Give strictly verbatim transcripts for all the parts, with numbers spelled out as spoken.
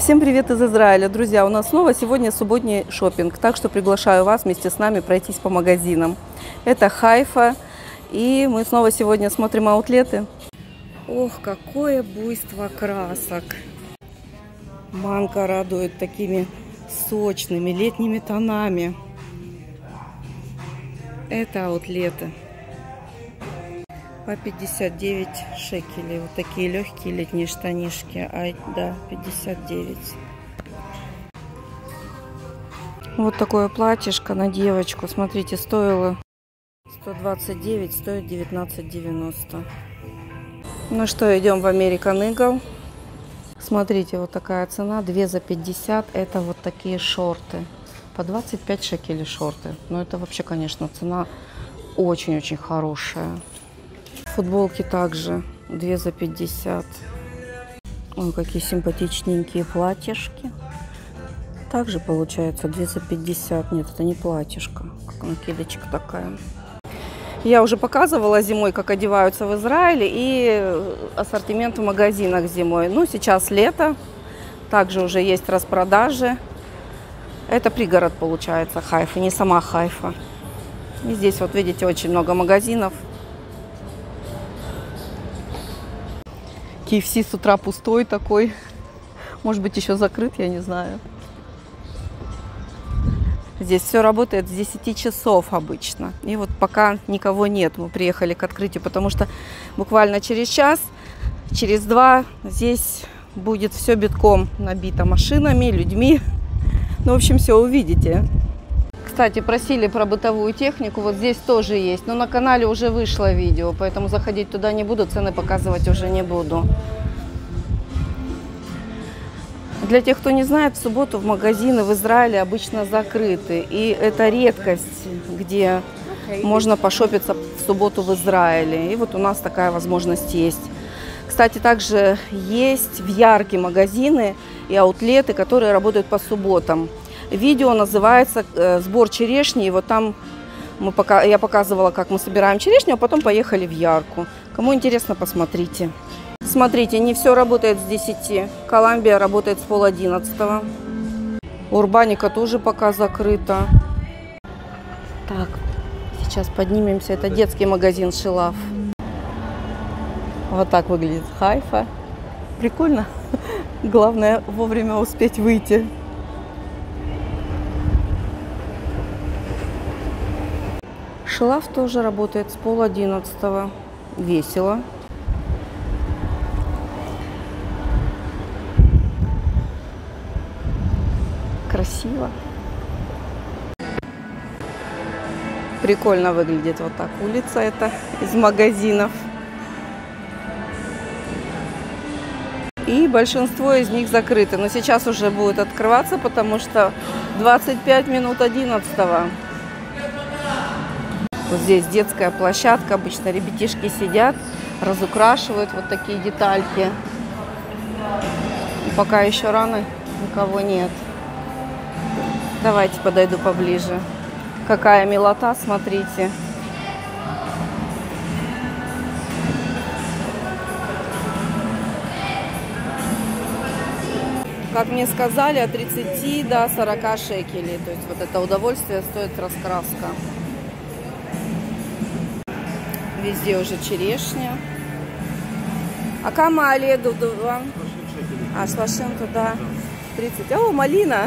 Всем привет из Израиля, друзья! У нас снова сегодня субботний шопинг, так что приглашаю вас вместе с нами пройтись по магазинам. Это Хайфа, и мы снова сегодня смотрим аутлеты. Ох, какое буйство красок! Манго радует такими сочными летними тонами. Это аутлеты. По пятьдесят девять шекелей. Вот такие легкие летние штанишки. Ай, да, пятьдесят девять. Вот такое платьишко на девочку. Смотрите, стоило сто двадцать девять, стоит девятнадцать девяносто. Ну что, идем в American Eagle. Смотрите, вот такая цена. две за пятьдесят. Это вот такие шорты. По двадцать пять шекелей шорты. Но это вообще, конечно, цена очень-очень хорошая. Футболки также две за пятьдесят. Ой, какие симпатичненькие платьишки. Также получается две за пятьдесят. Нет, это не платьишко, как накидочка такая. Я уже показывала зимой, как одеваются в Израиле, и ассортимент в магазинах зимой. Ну, сейчас лето, также уже есть распродажи. Это пригород получается Хайфа, не сама Хайфа. И здесь вот видите очень много магазинов. кей эф си с утра пустой такой. Может быть, еще закрыт, я не знаю. Здесь все работает с десяти часов обычно. И вот пока никого нет, мы приехали к открытию, потому что буквально через час, через два здесь будет все битком набито машинами, людьми. Ну, в общем, все увидите. Кстати, просили про бытовую технику, вот здесь тоже есть. Но на канале уже вышло видео, поэтому заходить туда не буду, цены показывать уже не буду. Для тех, кто не знает, в субботу в магазины в Израиле обычно закрыты. И это редкость, где можно пошопиться в субботу в Израиле. И вот у нас такая возможность есть. Кстати, также есть в Ярке магазины и аутлеты, которые работают по субботам. Видео называется «Сбор черешни». И вот там мы пока, я показывала, как мы собираем черешню, а потом поехали в Ярку. Кому интересно, посмотрите. Смотрите, не все работает с десяти. Коламбия работает с пол одиннадцатого. Урбаника тоже пока закрыта. Так, сейчас поднимемся. Это детский магазин Шилав. Вот так выглядит Хайфа. Прикольно. Главное вовремя успеть выйти. Шилав тоже работает с пол одиннадцатого. Весело. Красиво. Прикольно выглядит вот так улица эта из магазинов. И большинство из них закрыты. Но сейчас уже будет открываться, потому что двадцать пять минут одиннадцатого. Вот здесь детская площадка. Обычно ребятишки сидят, разукрашивают вот такие детальки. И пока еще рано, никого нет. Давайте подойду поближе. Какая милота, смотрите. Как мне сказали, от тридцати до сорока шекелей. То есть вот это удовольствие стоит раскраска. Везде уже черешня. А камали дудува? А шлашин туда тридцать. О, малина!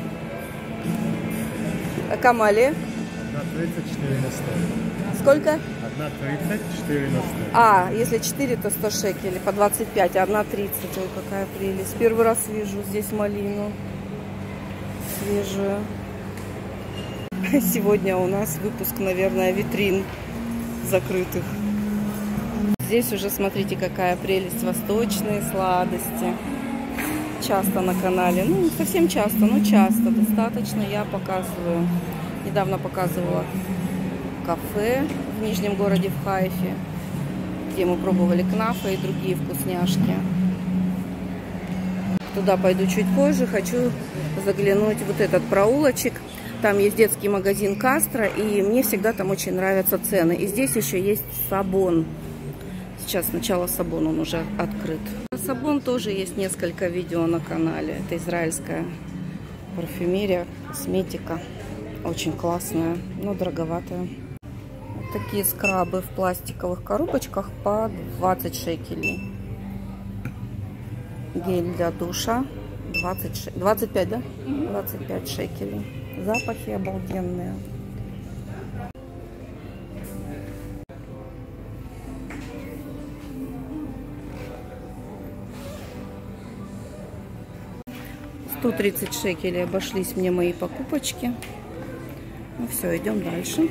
А камали? одна тридцать, четыре на сто. Сколько? одна тридцать, четыре на сто. А, если четыре, то сто шекелей, по двадцать пять, а одна тридцать. Ой, какая прелесть. Первый раз вижу здесь малину свежую. Сегодня у нас выпуск, наверное, витрин закрытых. Здесь уже, смотрите, какая прелесть. Восточные сладости. Часто на канале. Ну, не совсем часто, но часто. Достаточно я показываю. Недавно показывала кафе в Нижнем городе в Хайфе, где мы пробовали кнафа и другие вкусняшки. Туда пойду чуть позже. Хочу заглянуть в вот этот проулочек. Там есть детский магазин Кастро, и мне всегда там очень нравятся цены. И здесь еще есть Сабон. Сейчас сначала Сабон, он уже открыт. На Сабон тоже есть несколько видео на канале. Это израильская парфюмерия, косметика. Очень классная, но дороговатая. Вот такие скрабы в пластиковых коробочках по двадцать шекелей. Гель для душа двадцать, двадцать пять, да? двадцать пять шекелей. Запахи обалденные. сто тридцать шекелей обошлись мне мои покупочки. Ну все, идем дальше.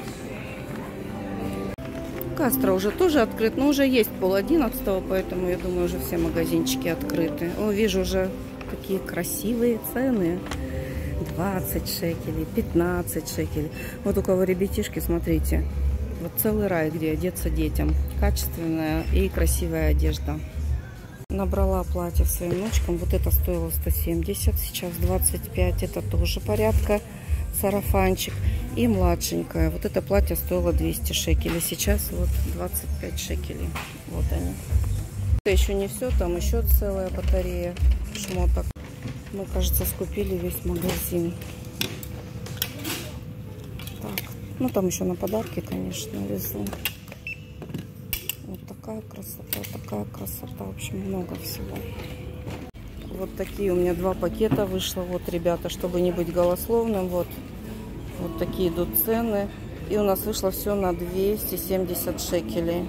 Кастро уже тоже открыт, но уже есть пол одиннадцатого, поэтому я думаю, уже все магазинчики открыты. О, вижу уже такие красивые цены. двадцать шекелей, пятнадцать шекелей. Вот у кого ребятишки, смотрите. Вот целый рай, где одеться детям. Качественная и красивая одежда. Набрала платье своим внучкам. Вот это стоило сто семьдесят, сейчас двадцать пять. Это тоже порядка. Сарафанчик. И младшенькая. Вот это платье стоило двести шекелей. Сейчас вот двадцать пять шекелей. Вот они. Это еще не все. Там еще целая батарея шмоток. Мы, кажется, скупили весь магазин. Так. Ну, там еще на подарки, конечно, везу. Вот такая красота, такая красота. В общем, много всего. Вот такие у меня два пакета вышло. Вот, ребята, чтобы не быть голословным, вот, вот такие идут цены. И у нас вышло все на двести семьдесят шекелей.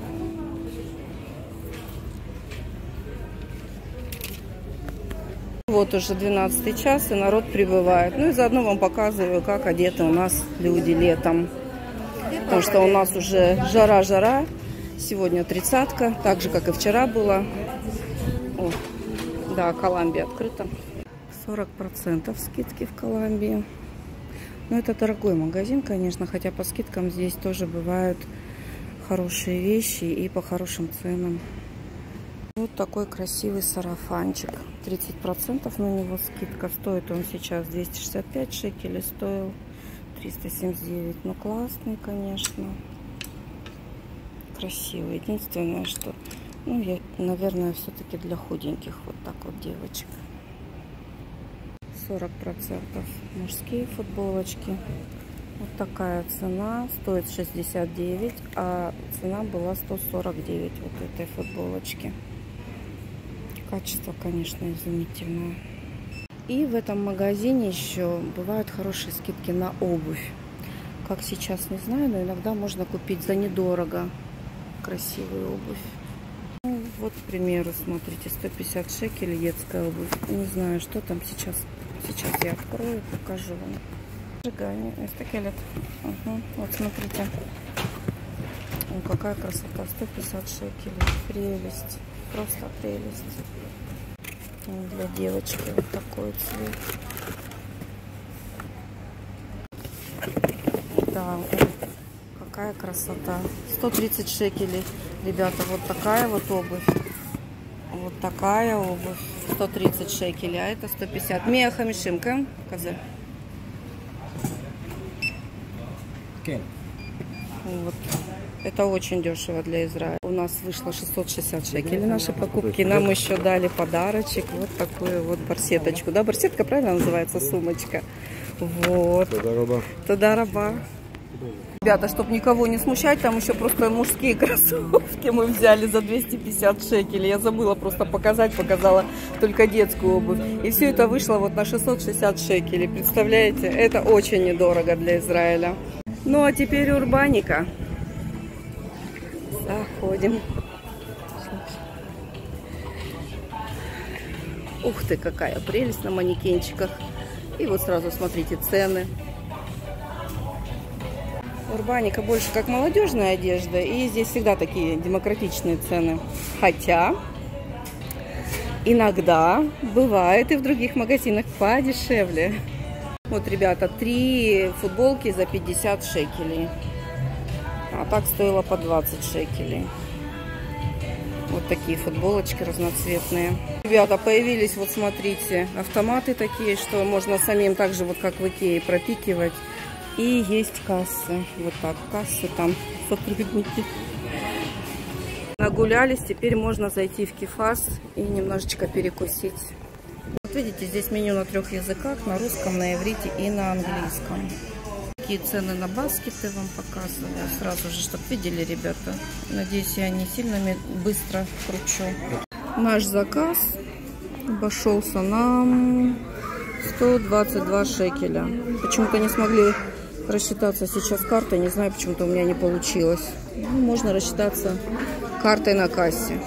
Вот уже двенадцатый час, и народ прибывает. Ну и заодно вам показываю, как одеты у нас люди летом. Потому что у нас уже жара-жара. Сегодня тридцатка, так же, как и вчера было. О, да, Коламбия открыта. сорок процентов скидки в Коламбии. Но это дорогой магазин, конечно, хотя по скидкам здесь тоже бывают хорошие вещи и по хорошим ценам. Вот такой красивый сарафанчик. тридцать процентов на него скидка. Стоит он сейчас двести шестьдесят пять шекелей, стоил триста семьдесят девять. Ну, классный, конечно. Красивый. Единственное, что, ну, я, наверное, все-таки для худеньких вот так вот девочек. сорок процентов мужские футболочки. Вот такая цена. Стоит шестьдесят девять, а цена была сто сорок девять вот этой футболочки. Качество, конечно, изумительное. И в этом магазине еще бывают хорошие скидки на обувь. Как сейчас, не знаю, но иногда можно купить за недорого красивую обувь. Ну, вот, к примеру, смотрите, сто пятьдесят шекелей детская обувь. Не знаю, что там сейчас. Сейчас я открою, покажу вам. Зажигание. Угу. Вот, смотрите. О, какая красота. сто пятьдесят шекелей. Прелесть. Просто прелесть. Для девочки вот такой цвет. Да, какая красота. сто тридцать шекелей. Ребята, вот такая вот обувь. Вот такая обувь. сто тридцать шекелей, а это сто пятьдесят. Мия хамишимка. Казе. Вот. Это очень дешево для Израиля. У нас вышло шестьсот шестьдесят шекелей наши покупки. Нам еще дали подарочек. Вот такую вот барсеточку. Да, барсетка правильно называется? Сумочка. Вот. Туда-раба. Ребята, чтобы никого не смущать, там еще просто мужские кроссовки мы взяли за двести пятьдесят шекелей. Я забыла просто показать, показала только детскую обувь. И все это вышло вот на шестьсот шестьдесят шекелей. Представляете? Это очень недорого для Израиля. Ну, а теперь Урбаника. Заходим. Ух ты, какая прелесть на манекенчиках. И вот сразу смотрите цены. Урбаника больше как молодежная одежда. И здесь всегда такие демократичные цены. Хотя иногда бывает и в других магазинах подешевле. Вот, ребята, три футболки за пятьдесят шекелей. А так стоило по двадцать шекелей. Вот такие футболочки разноцветные. Ребята, появились, вот смотрите, автоматы такие, что можно самим так же, вот как в Икее, пропикивать. И есть кассы. Вот так, кассы там, сотрудники. Нагулялись, теперь можно зайти в Кифас и немножечко перекусить. Вот видите, здесь меню на трех языках, на русском, на иврите и на английском. Какие цены на баскеты вам показываю сразу же, чтобы видели, ребята. Надеюсь, я не сильно быстро кручу. Наш заказ обошелся нам сто двадцать два шекеля. Почему-то не смогли рассчитаться сейчас картой, не знаю, почему-то у меня не получилось. Ну, можно рассчитаться картой на кассе.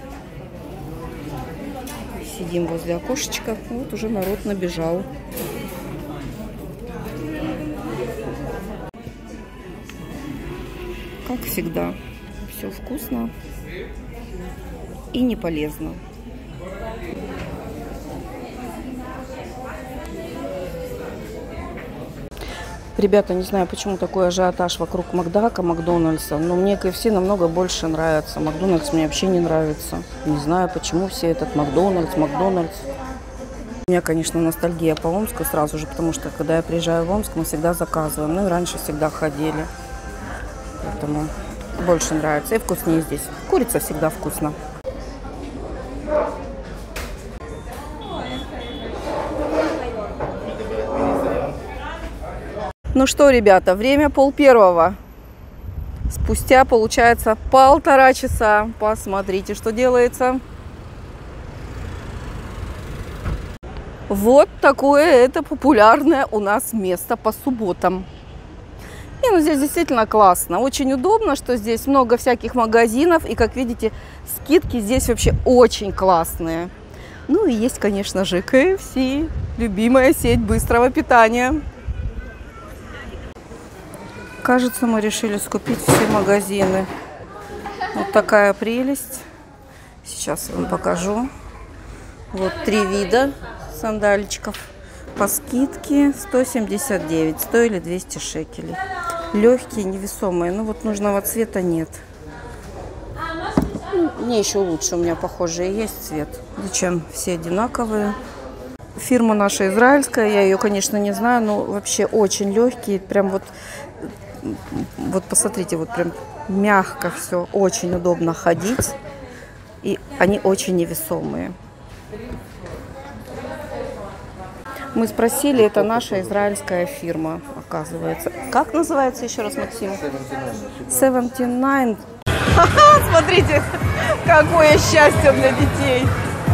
Сидим возле окошечка, вот уже народ набежал. Как всегда, все вкусно и не полезно. Ребята, не знаю, почему такой ажиотаж вокруг Макдака, Макдональдса, но мне ка эф си намного больше нравится. Макдональдс мне вообще не нравится. Не знаю, почему все этот Макдональдс, Макдональдс. У меня, конечно, ностальгия по Омску сразу же, потому что, когда я приезжаю в Омск, мы всегда заказываем. Ну и раньше всегда ходили. Поэтому больше нравится. И вкуснее здесь. Курица всегда вкусна. Ну что, ребята, время пол первого. Спустя, получается, полтора часа. Посмотрите, что делается. Вот такое это популярное у нас место по субботам. И ну здесь действительно классно. Очень удобно, что здесь много всяких магазинов. И, как видите, скидки здесь вообще очень классные. Ну и есть, конечно же, ка эф си. Любимая сеть быстрого питания. Кажется, мы решили скупить все магазины. Вот такая прелесть. Сейчас я вам покажу. Вот три вида сандаличков. По скидке сто семьдесят девять. Стоили двести шекелей. Легкие, невесомые. Ну вот нужного цвета нет. Мне еще лучше. У меня похожие есть цвет. Зачем? Все одинаковые. Фирма наша израильская. Я ее, конечно, не знаю. Но вообще очень легкие. Прям вот... Вот посмотрите, вот прям мягко все, очень удобно ходить, и они очень невесомые. Мы спросили, это наша израильская фирма, оказывается. Как называется еще раз, Максим? семьдесят девять. Смотрите, какое счастье для детей.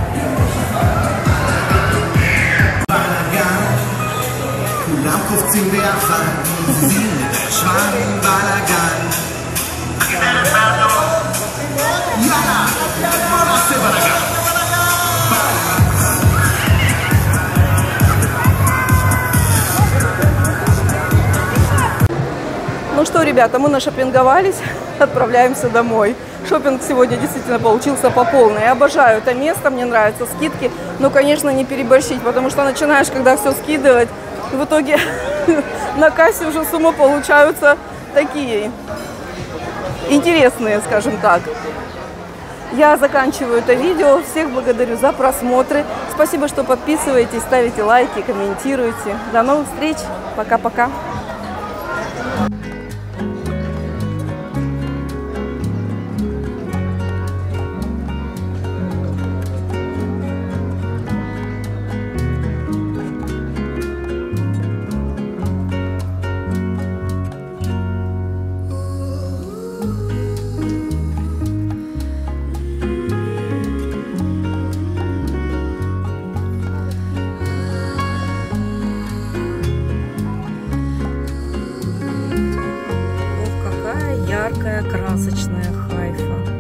Ну что, ребята, мы нашопинговались, отправляемся домой. Шопинг сегодня действительно получился по полной. Я обожаю это место, мне нравятся скидки. Но, конечно, не переборщить, потому что начинаешь, когда все скидывать, в итоге на кассе уже суммы получаются такие интересные, скажем так. Я заканчиваю это видео. Всех благодарю за просмотры. Спасибо, что подписываетесь, ставите лайки, комментируете. До новых встреч. Пока-пока. Яркая, красочная Хайфа.